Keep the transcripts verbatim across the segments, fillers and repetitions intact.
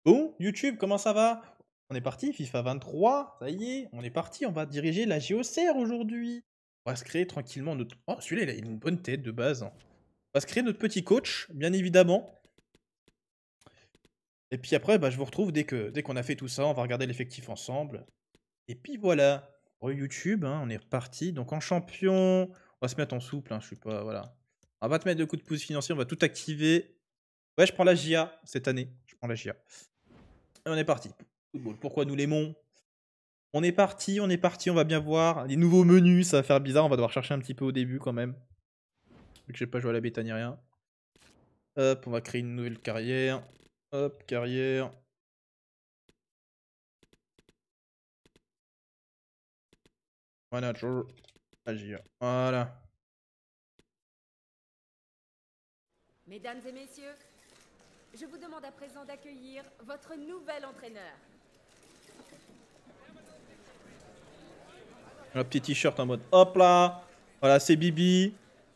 Bon, YouTube, comment ça va? On est parti, FIFA vingt-trois, ça y est, on est parti, on va diriger la J O C R aujourd'hui. On va se créer tranquillement notre... Oh, celui-là, il a une bonne tête de base. On va se créer notre petit coach, bien évidemment. Et puis après, bah, je vous retrouve dès que dès qu'on a fait tout ça, on va regarder l'effectif ensemble. Et puis voilà. Pour YouTube, hein, on est reparti. Donc en champion, on va se mettre en souple, hein, je suis pas... Voilà. On va pas te mettre de coups de pouce financier, on va tout activer. Ouais, je prends la J A cette année. Je prends la J A. Et on est parti. Football, pourquoi nous l'aimons? On est parti, on est parti, on va bien voir. Les nouveaux menus, ça va faire bizarre, on va devoir chercher un petit peu au début quand même. Vu que j'ai pas joué à la bêta ni rien. Hop, on va créer une nouvelle carrière. Hop, carrière. Manager. Agir. Voilà. Mesdames et messieurs, je vous demande à présent d'accueillir votre nouvel entraîneur. Un petit t-shirt en mode hop là. Voilà, c'est Bibi.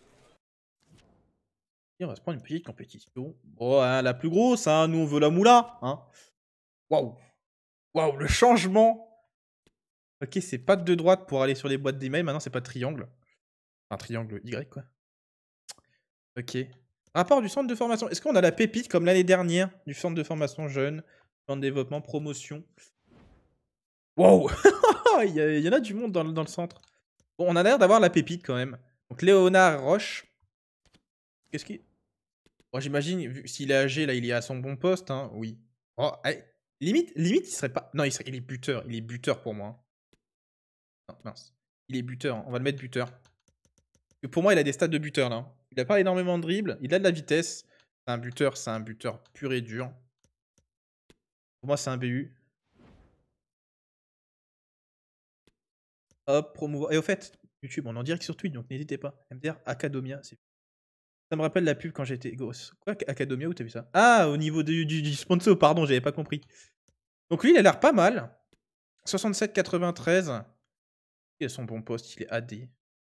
Et on va se prendre une petite compétition. Bon, hein, la plus grosse, hein. Nous on veut la moula. Hein. Waouh. Waouh, le changement. Ok, c'est pas de droite pour aller sur les boîtes d'email. Maintenant, c'est pas triangle. Un triangle Y, quoi. Ok. Rapport du centre de formation. Est-ce qu'on a la pépite comme l'année dernière du centre de formation jeune, centre de développement, promotion? Wow. il, y a, il y en a du monde dans, dans le centre. Bon, on a l'air d'avoir la pépite quand même. Donc Léonard Roche. Qu'est-ce qui... Bon, j'imagine, s'il est âgé, là, il est à son bon poste, hein. Oui. Oh, allez. Limite, limite, il serait pas... Non, il, serait... il est buteur. Il est buteur pour moi. Non, mince. Il est buteur. On va le mettre buteur. Pour moi, il a des stats de buteur, là. Il a pas énormément de dribble. Il a de la vitesse. C'est un buteur, c'est un buteur pur et dur. Pour moi, c'est un B U. Hop, promouvoir. Et au fait, YouTube, on en direct sur Twitch, donc n'hésitez pas. M D R Academia. Ça me rappelle la pub quand j'étais gosse. Quoi, Academia, où t'as vu ça? Ah, au niveau du, du, du sponsor, pardon, j'avais pas compris. Donc lui, il a l'air pas mal. soixante-sept quatre-vingt-treize. Il a son bon poste, il est A D.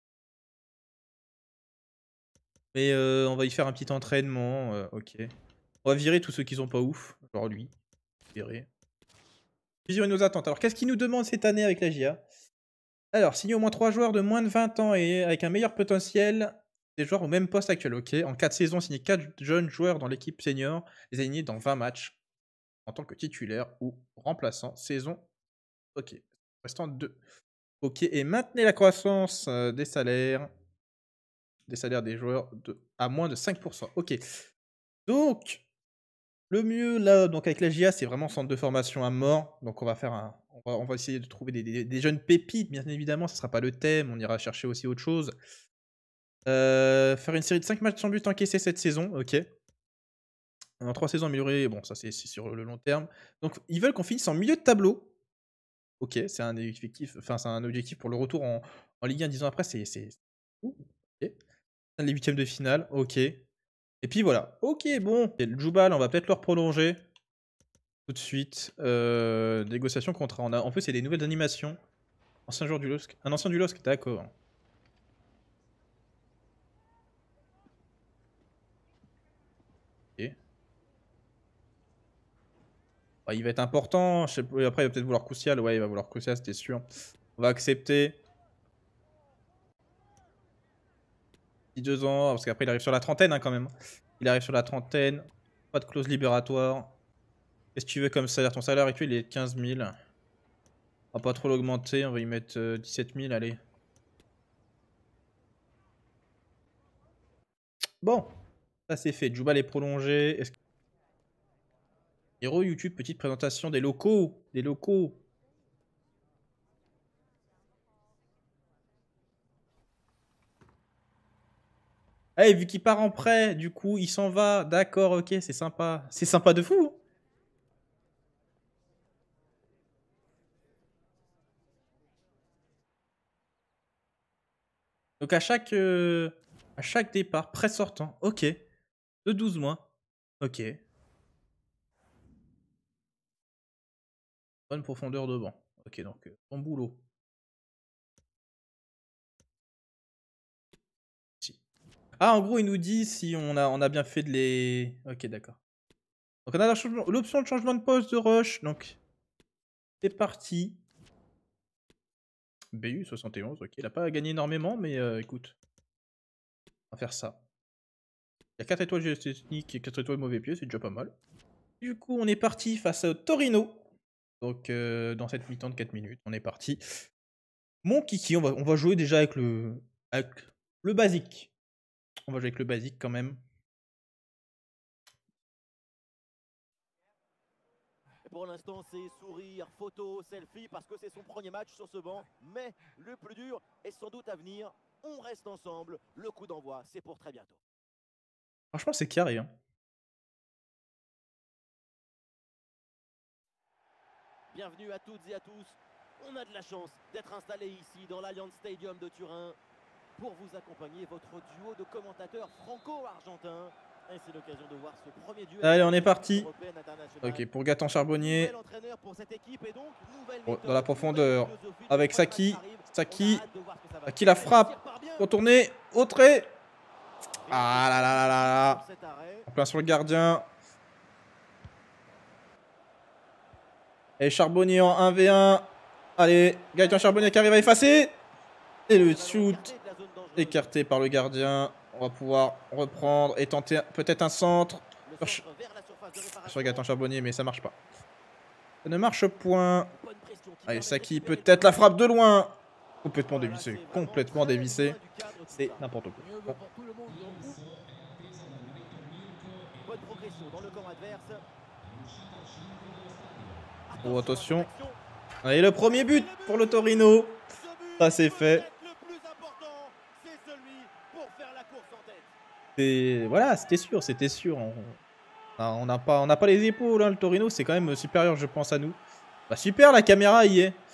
Mais euh, on va y faire un petit entraînement. Euh, ok. On va virer tous ceux qui sont pas ouf. Genre lui. Virer. Vision et nos attentes. Alors, qu'est-ce qu'il nous demande cette année avec la J A? Alors, signer au moins trois joueurs de moins de vingt ans et avec un meilleur potentiel des joueurs au même poste actuel. Ok. En quatre saisons, signer quatre jeunes joueurs dans l'équipe senior, les aligner dans vingt matchs en tant que titulaire ou remplaçant. Saison. Ok. Restant deux. Ok. Et maintenez la croissance euh, des salaires. Des salaires des joueurs de, à moins de cinq pour cent. Ok. Donc, le mieux là, donc avec la J A, c'est vraiment centre de formation à mort. Donc on va faire un, on va, on va essayer de trouver des, des, des jeunes pépites, bien évidemment. Ce sera pas le thème. On ira chercher aussi autre chose. Euh, faire une série de cinq matchs sans but encaissés cette saison. Ok. En trois saisons améliorées, bon, ça c'est sur le long terme. Donc ils veulent qu'on finisse en milieu de tableau. Ok, c'est un objectif, enfin c'est un objectif pour le retour en, en Ligue un dix ans après. C'est, c'est, ouh, ok. Les huitièmes de finale. Ok. Et puis voilà. Ok, bon. Et le Jubal, on va peut-être le prolonger. Tout de suite. Euh, négociation contrat. On a... En plus, il y a des nouvelles animations. Ancien joueur du L O S C. Un ancien du L O S C, d'accord. Ok. Bah, il va être important. Je sais... Après, il va peut-être vouloir Kousial. Ouais, il va vouloir Kousial, c'était sûr. On va accepter. deux ans. Parce qu'après, il arrive sur la trentaine hein, quand même. Il arrive sur la trentaine. Pas de clause libératoire. Qu'est-ce que tu veux comme salaire? Ton salaire actuel, il est de quinze mille. On va pas trop l'augmenter. On va y mettre euh, dix-sept mille. Allez. Bon. Ça, c'est fait. Jubal est prolongé. Est-ce que... Héros YouTube, petite présentation des locaux. Des locaux. Eh, hey, vu qu'il part en prêt, du coup, il s'en va. D'accord, ok, c'est sympa. C'est sympa de fou. Donc à chaque, euh, à chaque départ, prêt sortant. Ok. De douze mois. Ok. Bonne profondeur de banc. Ok, donc euh, bon boulot. Si. Ah, en gros, il nous dit si on a, on a bien fait de les... Ok, d'accord. Donc on a l'option de changement de poste de rush. Donc c'est parti. B U soixante et onze, ok. Il a pas gagné énormément, mais euh, écoute. On va faire ça. Il y a quatre étoiles géotechniques et quatre étoiles mauvais pied, c'est déjà pas mal. Du coup, on est parti face au Torino. Donc euh, dans cette mi-temps de quatre minutes, on est parti. Mon kiki, on va, on va jouer déjà avec le, avec le basique. On va jouer avec le basique quand même. Pour l'instant, c'est sourire, photo, selfie, parce que c'est son premier match sur ce banc. Mais le plus dur est sans doute à venir. On reste ensemble. Le coup d'envoi, c'est pour très bientôt. Franchement, c'est carré. Hein. Bienvenue à toutes et à tous. On a de la chance d'être installé ici dans l'Allianz Stadium de Turin pour vous accompagner votre duo de commentateurs franco-argentins. Et c'est l'occasion de voir ce premier duel. Allez, on est parti. Ok, pour Gaëtan Charbonnier. Oh, dans la profondeur. Avec Saki. Saki. Saki la frappe. Retourner. Au trait. Ah là là là là là. En plein sur le gardien. Et Charbonnier en un v un. Allez, Gaëtan Charbonnier qui arrive à effacer. Et le shoot. Écarté par le gardien. On va pouvoir reprendre et tenter peut-être un centre. Sur, sur Gaëtan Charbonnier, mais ça marche pas. Ça ne marche point. Allez, Saki, peut-être la frappe de loin. Complètement dévissé. Complètement dévissé. C'est n'importe quoi. Bon. Oh, attention. Allez, le premier but pour le Torino. Ça, c'est fait. Et voilà, c'était sûr, c'était sûr. On n'a pas, on n'a pas les épaules, hein, le Torino, c'est quand même supérieur, je pense, à nous. Bah super, la caméra y est.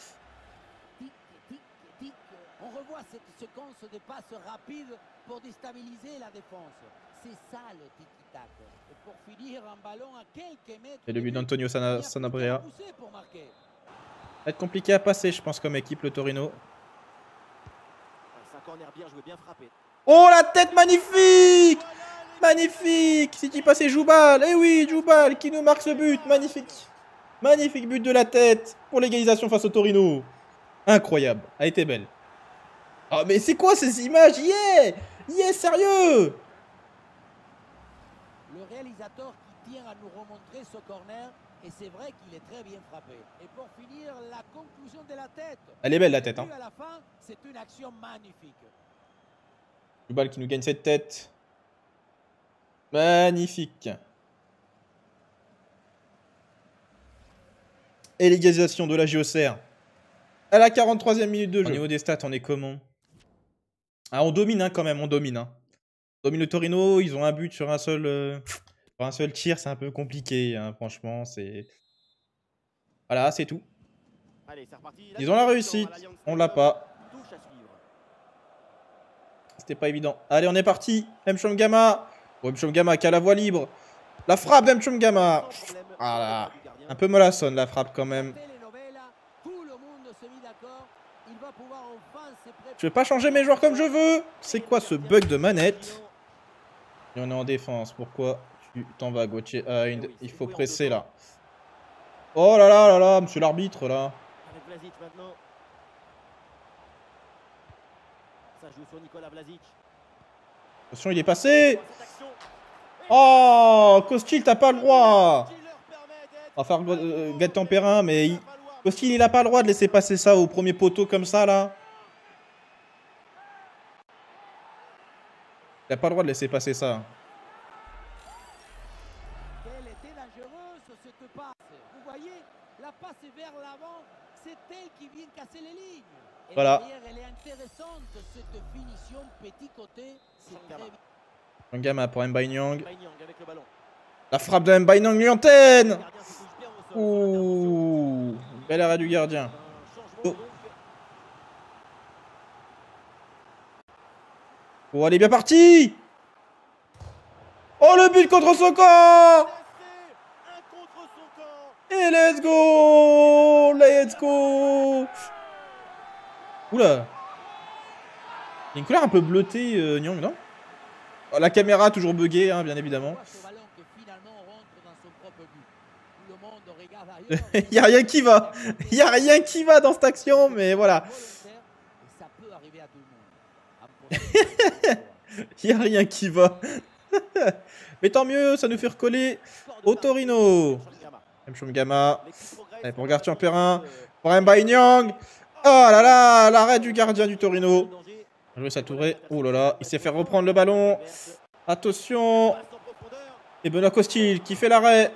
On revoit cette séquence de passes rapides pour déstabiliser la défense. C'est ça le tiki-tac. Et pour finir, un ballon à quelques mètres. Et le but d'Antonio Sanabria. Ça va être compliqué à passer, je pense, comme équipe, le Torino. Oh, la tête magnifique! Magnifique! Si tu passais Joubal, eh oui, Joubal qui nous marque ce but, magnifique! Magnifique but de la tête pour l'égalisation face au Torino. Incroyable, elle était belle. Oh, mais c'est quoi ces images? Yeah! Yeah, sérieux! Le réalisateur qui tient à nous remontrer ce corner, et c'est vrai qu'il est très bien frappé. Et pour finir, la conclusion de la tête. Elle est belle la tête, hein. À la fin, c'est une action magnifique. Joubal qui nous gagne cette tête. Magnifique. Et l'égalisation de la Géocère. À la quarante-troisième minute de jeu. Au niveau des stats, on est comment? Ah, on domine hein, quand même, on domine. Hein. On domine le Torino, ils ont un but sur un seul, euh, sur un seul tir, c'est un peu compliqué, hein, franchement. C'est Voilà, c'est tout. Ils ont la réussite, on l'a pas. C'était pas évident. Allez, on est parti. Mchongama. Oh, Mchongama qui a la voie libre. La frappe d'Mchongama. Voilà. Un peu mollassonne la frappe quand même. Je vais pas changer mes joueurs comme je veux. C'est quoi ce bug de manette? Et on est en défense. Pourquoi tu t'en vas, Gauthier? Ah, une... Il faut presser là. Oh là là là là, monsieur l'arbitre là. Attention, il est passé. Oh, Costil, t'as pas le droit. On va faire euh, Gaëtan Perrin, mais il... Costil, il a pas le droit de laisser passer ça au premier poteau comme ça là. Il a pas le droit de laisser passer ça. Elle était dangereuse cette passe. Vous voyez, la passe vers l'avant, c'est elle qui vient casser les lignes. Et voilà. Elle est intéressante cette finition petit côté. Un gamin pour Mbaye-Niang. La frappe de Mbaye-Niang lui antenne. Ouh, bel arrêt du gardien. Oh. Oh, elle est bien partie. Oh, le but contre son corps. Et let's go. Let's go. Oula. Il y a une couleur un peu bleutée, euh, Nyang, non? Oh, la caméra toujours buggée, hein, bien évidemment. monde regarde ailleurs. Il y a rien qui va. Il y a rien qui va dans cette action, mais voilà. Ça peut arriver à tout le monde. Il y a rien qui va. Mais tant mieux, ça nous fait recoller au Torino. Mchongama. Allez, pour Gartian Perrin. Pour Mbaïnyang. Oh là là, l'arrêt du gardien du Torino. Bien joué, Satouré. Oh là là, il s'est fait reprendre le ballon. Attention. Et Benoît Costil qui fait l'arrêt.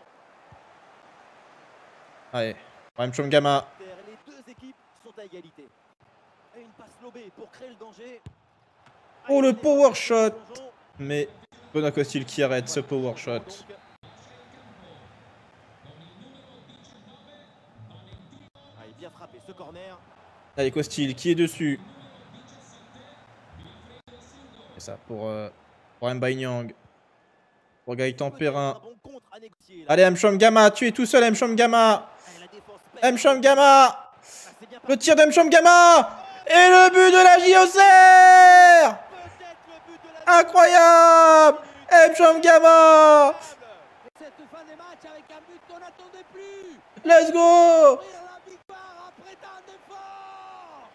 Allez, pour Mchongama. Les deux équipes sont à égalité. Et une passe lobée pour créer le danger. Oh, le power shot. Mais Benoît Costil qui arrête ce power shot. Allez, bien frappé ce corner. Allez, Costil qui est dessus. Et ça pour, euh, pour Mbaïnyang. Pour Gaëtan Perrin. Allez, Mchongama, tu es tout seul, Mchongama. Mchongama. Le tir d'Mchongama. Et le but de la J O C R. Incroyable. Mchongama. Cette fin de match avec un but qu'on n'attendait plus. Let's go. La victoire après tant d'efforts.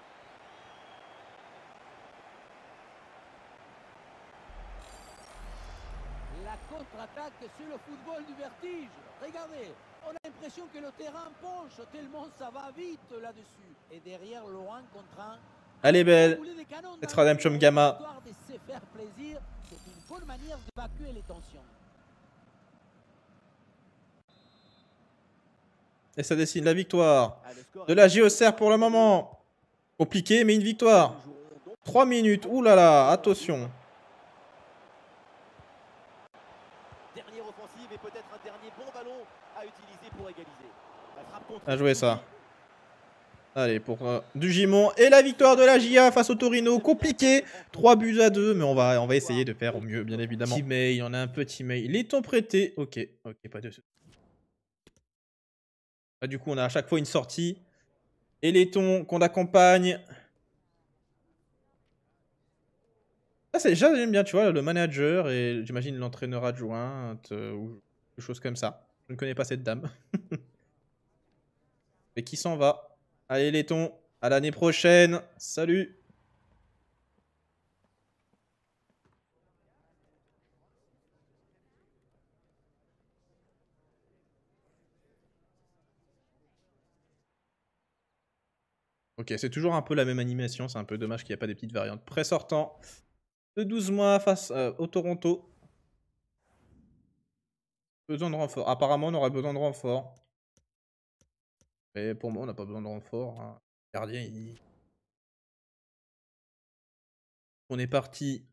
La contre-attaque sur le football du vertige. Regardez, on a l'impression que le terrain penche tellement ça va vite là-dessus. Et derrière, loin contre un. Elle est belle. Cette sera d'Mchongama. C'est une bonne manière d'évacuer les tensions. Et ça dessine la victoire de la J O C R pour le moment. Compliqué, mais une victoire. trois minutes. Ouh là là, attention. Dernière offensive et peut-être un dernier bon ballon à utiliser pour égaliser. La frappe contre. Bien joué ça. Allez, pour euh, du Gimon. Et la victoire de la J A face au Torino. Compliqué. trois buts à deux. Mais on va, on va essayer de faire au mieux, bien évidemment. Petit mail, on a un petit mail. Les temps prêtés. Ok, ok, pas de soucis. Là, du coup, on a à chaque fois une sortie. Et les tons qu'on accompagne. Ah, c'est déjà, j'aime bien, tu vois, le manager et j'imagine l'entraîneur adjoint euh, ou quelque chose comme ça. Je ne connais pas cette dame. Mais qui s'en va? Allez, les tons, à l'année prochaine. Salut! Ok, c'est toujours un peu la même animation. C'est un peu dommage qu'il n'y a pas des petites variantes. Pré-sortant de douze mois face euh, au Toronto. Besoin de renfort. Apparemment, on aurait besoin de renfort. Mais pour moi, on n'a pas besoin de renfort. Hein. Le gardien, il... On est parti.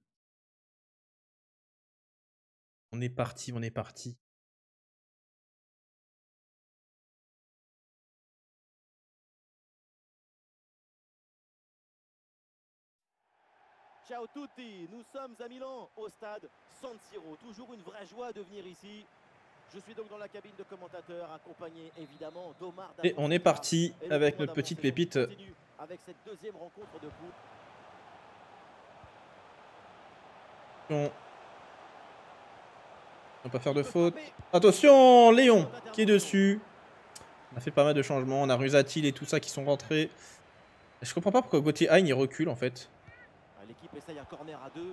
On est parti, on est parti. Ciao tutti, nous sommes à Milan, au stade San Siro. Toujours une vraie joie de venir ici. Je suis donc dans la cabine de commentateur, accompagné évidemment d'Omar. Et on est parti avec notre petite pépite. Avec cette deuxième rencontre de poule. On va pas faire de faute. Attention, Léon qui est dessus. On a fait pas mal de changements. On a Rusatil et tout ça qui sont rentrés. Je comprends pas pourquoi Gauthier Hein il recule en fait. L'équipe essaye un corner à deux.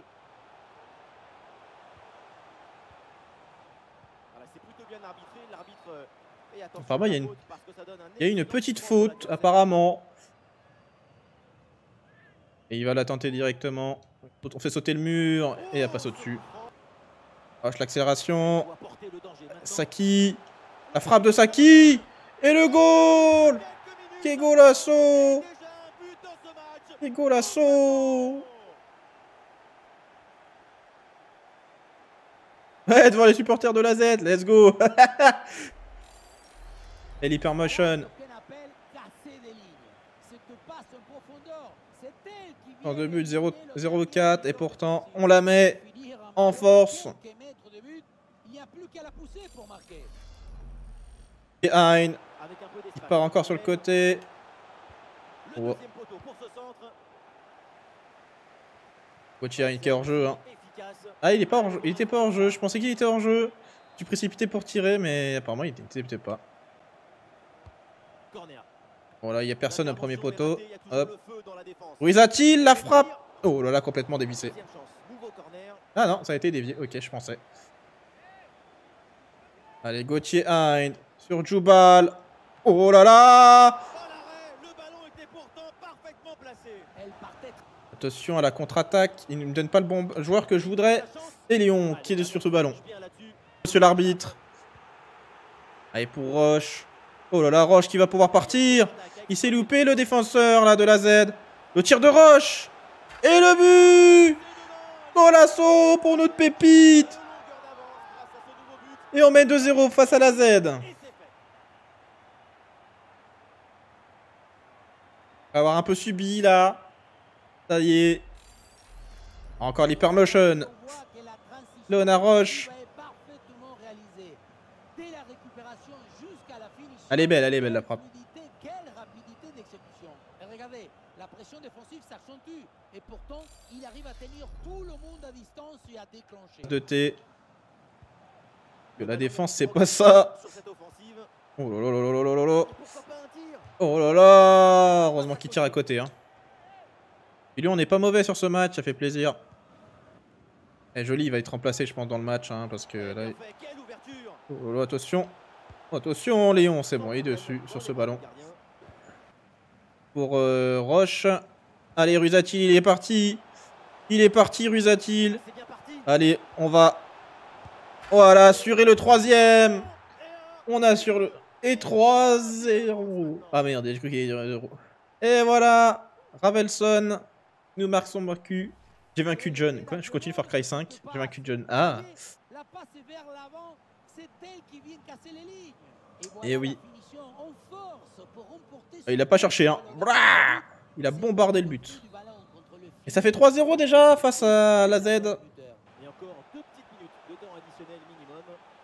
Voilà, c'est plutôt bien arbitré. L'arbitre est attention. Apparemment, il y a une, il y a une petite faute apparemment. Et il va la tenter directement. On fait sauter le mur et elle passe au-dessus. Lâche l'accélération. Saki. La frappe de Saki. Et le goal. Quel golasso. Quel golasso. Ouais, devant les supporters de la Z. Let's go. Et l'hypermotion. En deux buts, zéro quatre. Et pourtant, on la met en force. Et Hein, il part encore sur le côté. Oh. Gauthier Hein qui est hors jeu. Hein. Ah, il est pas hors jeu. Il était pas hors jeu. Je pensais qu'il était hors jeu. suis précipité pour tirer, mais apparemment il n'était peut-être pas. Corner. Voilà, il n'y a personne au premier poteau. Il y a toujours Hop. le feu dans la défense. Ruizatil, la frappe. Oh là là, complètement dévissé. Deuxième chance. Nouveau corner. Ah non, ça a été dévié. Ok, je pensais. Allez, Gauthier Hind sur Djoubal. Oh là là. Oh l'arrêt. Le ballon était pourtant parfaitement placé. Elle partait Attention à la contre-attaque. Il ne me donne pas le bon joueur que je voudrais. La chance. Et Léon qui est sur ce ballon. Bien là-dessus. Monsieur l'arbitre. Allez pour Roche. Oh là là, Roche qui va pouvoir partir. Il s'est loupé le défenseur là de la Z. Le tir de Roche. Et le but. Golasso pour notre pépite. Et on met deux zéro face à la Z. Et c'est fait. Avoir un peu subi là. Ça y est. Encore l'hypermotion. On voit que la transition Léonard Roche. est parfaitement réalisée. Dès la récupération jusqu'à la finition. Elle est belle, elle est belle la frappe. Quelle fluidité, quelle rapidité d'exécution. Et regardez, la pression défensive s'accentue. Et pourtant, il arrive à tenir tout le monde à distance et à déclencher. De T. Que la défense c'est pas ça. Sur cette offensive. Oh là là là là là là là. Pourquoi pas un tir? Oh là là. Heureusement qu'il tire à côté. Hein. Et lui on n'est pas mauvais sur ce match, ça fait plaisir. Et joli, il va être remplacé je pense dans le match. Hein, parce que là... Bien fait. Quelle ouverture. Oh là là, attention. Attention Léon, c'est bon, il est dessus sur ce ballon. Pour euh, Roche. Allez Ruizatil, il est parti. Il est parti Ruizatil. C'est bien parti. Allez, on va... Voilà, assurer le troisième. On assure le... Et trois zéro. Ah merde, j'ai cru qu'il y avait zéro. Et voilà. Ravelson nous marque son vaincu. J'ai vaincu John. Quoi? Je continue Far Cry cinq. J'ai vaincu John. Ah. La passe vers l'avant, c'est elle qui vient casser les lignes. Et voilà Eh oui. la finition en force pour remporter Il ce a pas cherché, hein. ballon. Brrr. Il a bombardé le but. Du ballon contre le Et ça fait trois zéro déjà face à la Z. Et encore deux petites minutes de temps additionnel minimum.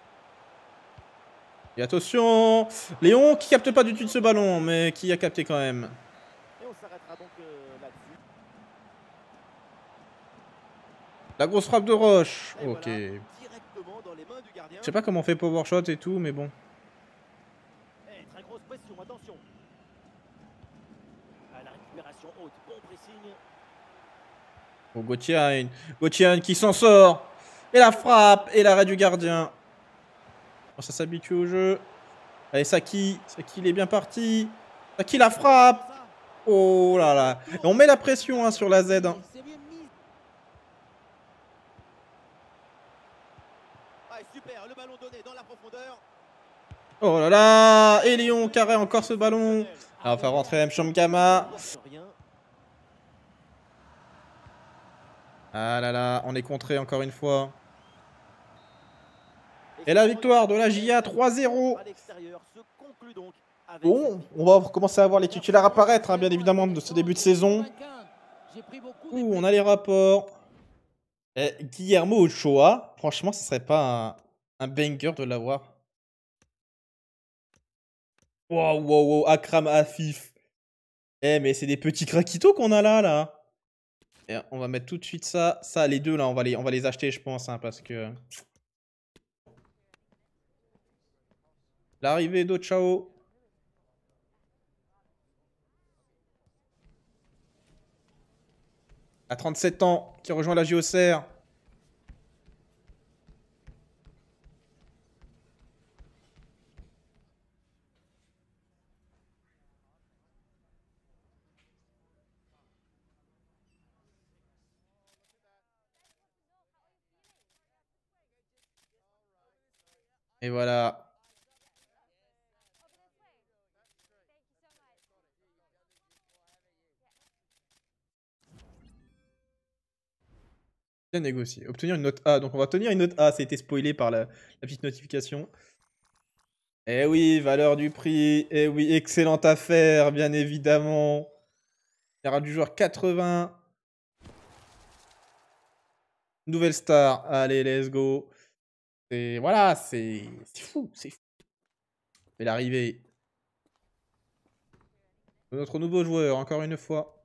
Et attention. Léon qui capte pas du tout de ce ballon, mais qui a capté quand même. Et on s'arrêtera donc euh, là-dessus. La grosse frappe de Roche. Et Ok. voilà, directement dans les mains du gardien. Je sais pas comment on fait power shot et tout, mais bon. Et très grosse pression, attention. À la récupération haute, bon pressing. Oh, Gauthier Hind. Gauthier Hind qui s'en sort. Et la frappe. Et l'arrêt du gardien. Oh, ça s'habitue au jeu. Allez, Saki. Saki, il est bien parti. Saki, la frappe. Ça, Oh là là. Et on met la pression hein, sur la Z. Hein. C'est bien mis. ah, super, le ballon donné dans la profondeur. Oh là là. Et Léon carré encore ce ballon. Ah, on va faire rentrer Mchamgama. Rien. Ah là là. On est contré encore une fois. Et la victoire de la J A trois zéro. À l'extérieur se conclut donc avec Bon, cette on va commencer à voir les titulaires apparaître, hein, bien évidemment, de ce début de saison. J'ai pris beaucoup de Ouh, on a les rapports. Eh, Guillermo Ochoa, franchement, ce serait pas un, un banger de l'avoir. Wow, wow, wow, Akram Afif. Eh, mais c'est des petits craquitos qu'on a là, là. Et on va mettre tout de suite ça. Ça, les deux, là, on va les, on va les acheter, je pense, hein, parce que... L'arrivée d'Ochao. À trente-sept ans, qui rejoint la J O C R. Et voilà. Bien négocié. Obtenir une note A. Donc on va obtenir une note A. Ça a été spoilé par la, la petite notification. Eh oui, valeur du prix. Eh oui, excellente affaire, bien évidemment. Il y aura du joueur quatre-vingts. Nouvelle star. Allez, let's go. Et voilà, c'est fou, c'est fou. Et l'arrivée de notre nouveau joueur, encore une fois.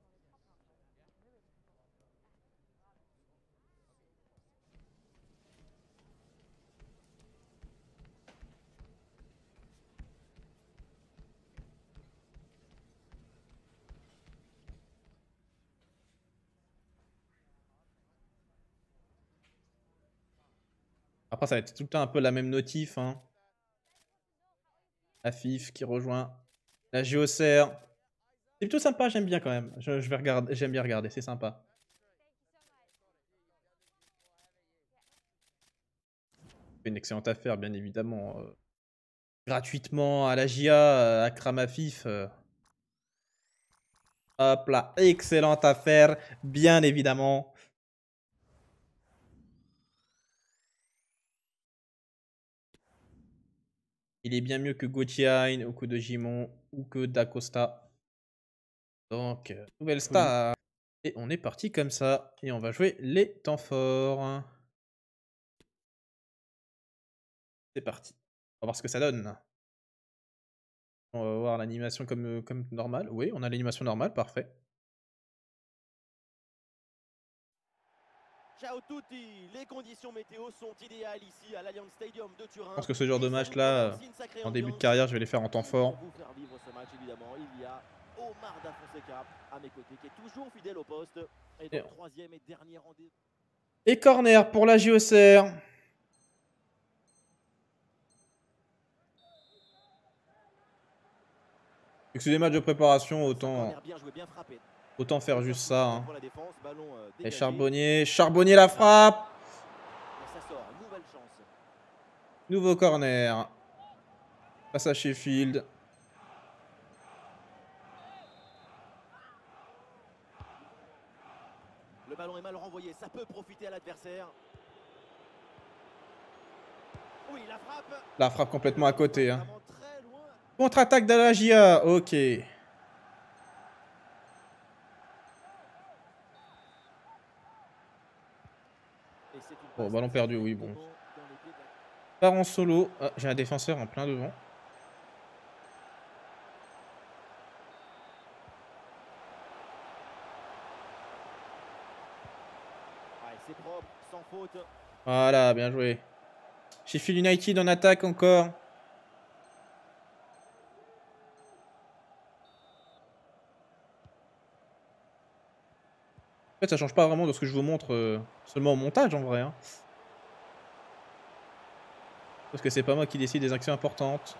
Après, ça va être tout le temps un peu la même notif. Hein. La F I F qui rejoint la Géocère. C'est plutôt sympa, j'aime bien quand même. Je, je vais regarder, j'aime bien regarder, c'est sympa. C'est une excellente affaire, bien évidemment. Euh, gratuitement à la J A, euh, à Kramafif. Euh. Hop là, excellente affaire, bien évidemment. Il est bien mieux que Gauthier ou que de Gimon ou que d'Acosta. Donc, euh, nouvelle star. Et on est parti comme ça. Et on va jouer les temps forts. C'est parti. On va voir ce que ça donne. On va voir l'animation comme, comme normal. Oui, on a l'animation normale, parfait. Ciao tutti, les conditions météo sont idéales ici à l'Allianz Stadium de Turin. Je pense que ce genre de match-là, en début de carrière, je vais les faire en temps fort. Pour vous faire vivre ce match, évidemment, il y a Omar Da Fonseca à mes côtés, qui est toujours fidèle au poste. Et donc, troisième et dernier rendez-vous. Et corner pour la J O C R. Vu que c'est des matchs de préparation, autant, autant faire juste ça. Hein. Et Charbonnier, Charbonnier la frappe. Nouveau corner. Passe à Sheffield. Le ballon est mal renvoyé, ça peut profiter à l'adversaire. Oui, la frappe. La frappe complètement à côté. Hein. Contre-attaque de la J A. Ok. Bon, ballon perdu, oui, bon. Part en solo. Ah, j'ai un défenseur en plein devant. Voilà, bien joué. Sheffield United en attaque encore. En fait, ça change pas vraiment de ce que je vous montre euh, seulement au montage en vrai. Hein. Parce que c'est pas moi qui décide des actions importantes.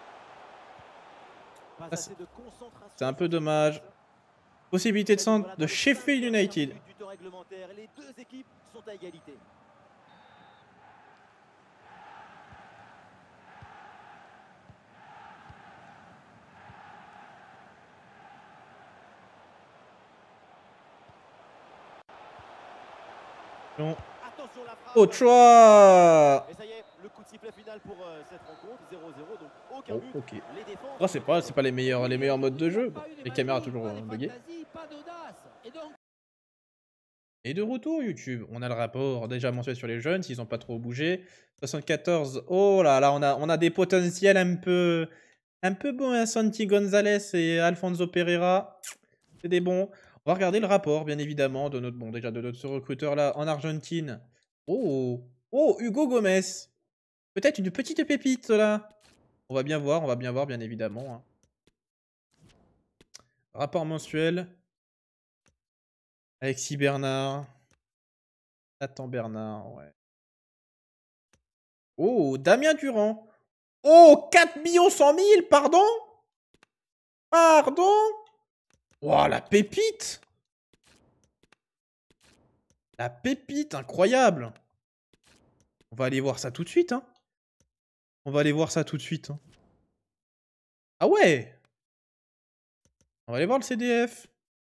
C'est un peu dommage. Possibilité de centre de Sheffield United. Les deux équipes sont à égalité. Non. Ochoa. Et ça y est, le coup de sifflet final pour euh, cette rencontre, zéro zéro, donc aucun oh, but. ok. Les défenses Oh, c'est pas, c'est pas les meilleurs, les meilleurs modes de jeu. Les caméras toujours euh, buggées. Et de retour YouTube, on a le rapport déjà mensuel sur les jeunes, s'ils n'ont pas trop bougé. soixante-quatorze, oh là là, on a, on a des potentiels un peu, un peu bons, hein, Santi Gonzalez et Alfonso Pereira. C'est des bons. On va regarder le rapport, bien évidemment, de notre, bon, déjà de notre recruteur là en Argentine. Oh, oh, Hugo Gomez. Peut-être une petite pépite là. On va bien voir, on va bien voir, bien évidemment. Hein. Rapport mensuel. Alexis Bernard. Nathan Bernard, ouais. Oh, Damien Durand. Oh, quatre millions cent mille, pardon? Pardon? Oh, la pépite. La pépite, incroyable. On va aller voir ça tout de suite, hein. On va aller voir ça tout de suite. Hein. Ah ouais. On va aller voir le C D F.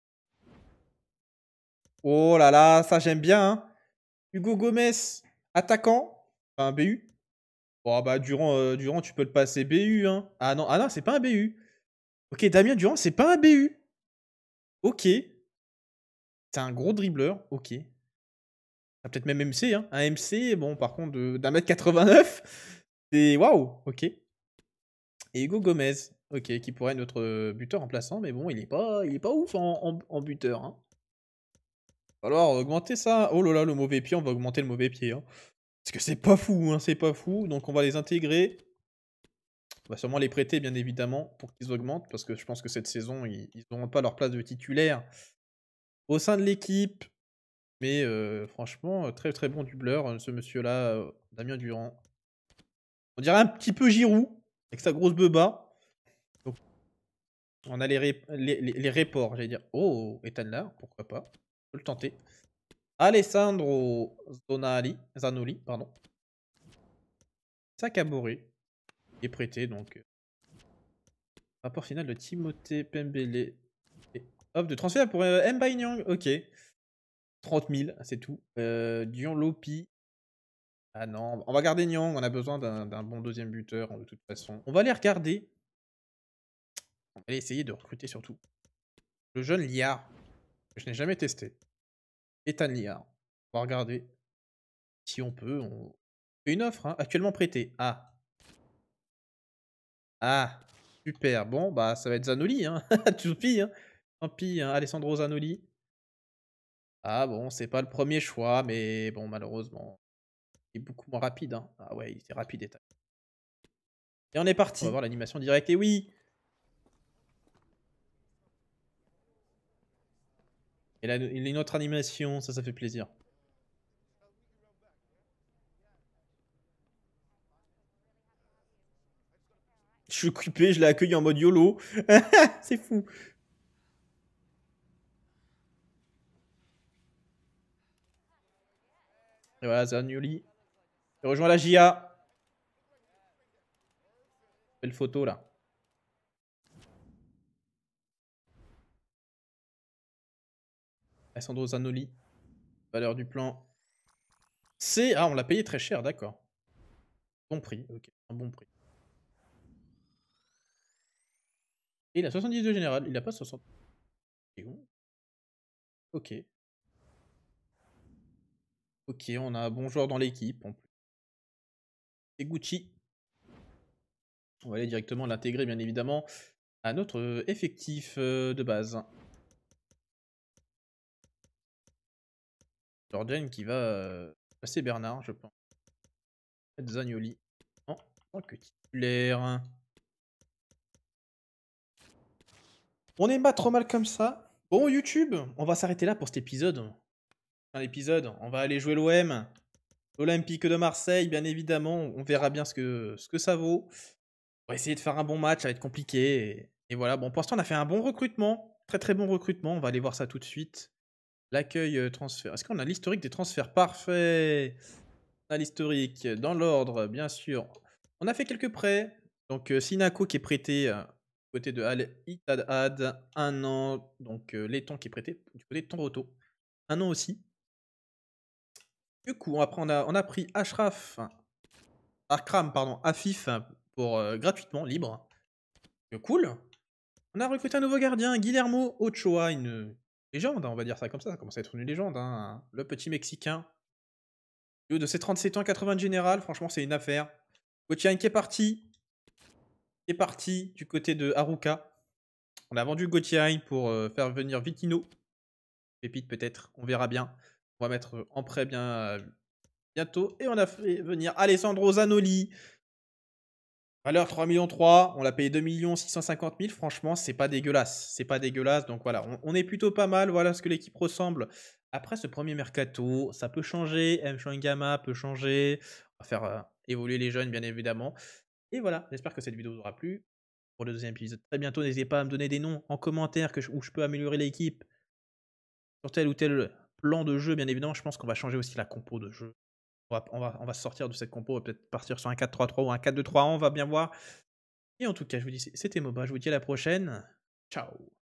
Oh là là, ça j'aime bien. Hein. Hugo Gomez, attaquant. Enfin, B U. Oh bah, Durand, euh, Durand, tu peux le passer B U. Hein. Ah non, ah non, c'est pas un B U. Ok, Damien Durand, c'est pas un B U. Ok. C'est un gros dribbleur. Ok. Peut-être même M C. Hein. Un M C, bon, par contre, d'un mètre quatre-vingt-neuf. C'est waouh. Ok. Et Hugo Gomez. Ok, qui pourrait être notre buteur remplaçant. Mais bon, il est pas, il est pas ouf en, en, en buteur. Hein. Alors, augmenter ça. Oh là là, le mauvais pied, on va augmenter le mauvais pied. Hein. Parce que c'est pas fou, hein, c'est pas fou. Donc on va les intégrer. On va sûrement les prêter, bien évidemment, pour qu'ils augmentent. Parce que je pense que cette saison, ils n'auront pas leur place de titulaire au sein de l'équipe. Mais euh, franchement, très très bon doubleur, ce monsieur-là, euh, Damien Durand. On dirait un petit peu Giroud, avec sa grosse beuba. Donc, on a les, ré les, les, les réports, j'allais dire. Oh, Ethan là, pourquoi pas. On peut le tenter. Alessandro Zonali, Zanoli, pardon. Sakaboré est prêté, donc. Rapport final de Timothée Pembele. Hop, de transfert pour euh, Mbaye Niang, ok. trente mille, c'est tout. Euh, Dion Lopi. Ah non, on va garder Niang, on a besoin d'un bon deuxième buteur, de toute façon. On va aller regarder. On va aller essayer de recruter surtout. Le jeune Liard, que je n'ai jamais testé. Ethan Liard. On va regarder si on peut. On fait une offre, hein. Actuellement prêté. Ah. Ah. Super. Bon, bah ça va être Zanoli, hein. Tant pis, hein. Tant pis, hein. Alessandro Zanoli. Ah bon, c'est pas le premier choix, mais bon, malheureusement. Il est beaucoup moins rapide, hein. Ah ouais, il était rapide, Ethan. Et on est parti. On va voir l'animation directe. Et oui. Et là, il y a une autre animation, ça, ça fait plaisir. Je suis occupé, je l'ai accueilli en mode YOLO. C'est fou. Et voilà, Zanioli. Il rejoint la J A. Belle photo, là. Alessandro Zanoli. Valeur du plan. C'est... Ah, on l'a payé très cher, d'accord. Bon prix, ok. Un bon prix. Et il a soixante-dix-deux général. Il a pas soixante. Ok. Ok, on a un bon joueur dans l'équipe. En plus. C'est Gucci. On va aller directement l'intégrer, bien évidemment, à notre effectif de base. Jordan qui va passer Bernard, je pense. Zanioli en tant que titulaire. On n'est pas trop mal comme ça. Bon, YouTube, on va s'arrêter là pour cet épisode. Un épisode, on va aller jouer l'O M. L'Olympique de Marseille, bien évidemment. On verra bien ce que, ce que ça vaut. On va essayer de faire un bon match, ça va être compliqué. Et, et voilà, bon, pour l'instant, on a fait un bon recrutement. Très très bon recrutement. On va aller voir ça tout de suite. L'accueil euh, transfert. Est-ce qu'on a l'historique des transferts? Parfait. On a l'historique dans l'ordre, bien sûr. On a fait quelques prêts. Donc, euh, Sinako qui est prêté euh, du côté de Al Ittihad, un an. Donc, euh, Letton qui est prêté du côté de Toronto, un an aussi. Du coup, après, on a, on a pris Ashraf, Akram, pardon, Afif pour euh, gratuitement, libre. Euh, cool. On a recruté un nouveau gardien, Guillermo Ochoa, une légende, on va dire ça comme ça. Ça commence à être une légende, hein. Le petit Mexicain. De ses trente-sept ans, quatre-vingts de général, franchement, c'est une affaire. Gauthier qui est parti. Qui est parti du côté de Haruka. On a vendu Gauthier pour euh, faire venir Vitino. Pépite peut-être, on verra bien. On va mettre en prêt bien, euh, bientôt. Et on a fait venir Alessandro Zanoli. Valeur trois millions trois, on l'a payé deux millions six cent cinquante mille. Franchement, c'est pas dégueulasse. C'est pas dégueulasse. Donc voilà, on, on est plutôt pas mal. Voilà ce que l'équipe ressemble. Après ce premier mercato, ça peut changer. M. Shangama peut changer. On va faire euh, évoluer les jeunes, bien évidemment. Et voilà, j'espère que cette vidéo vous aura plu. Pour le deuxième épisode très bientôt, n'hésitez pas à me donner des noms en commentaire que je, où je peux améliorer l'équipe. Sur tel ou tel plan de jeu, bien évidemment. Je pense qu'on va changer aussi la compo de jeu. On va, on, va, on va sortir de cette compo, on va peut-être partir sur un quatre trois trois ou un quatre deux trois un, on va bien voir. Et en tout cas, je vous dis, c'était Moba, je vous dis à la prochaine. Ciao.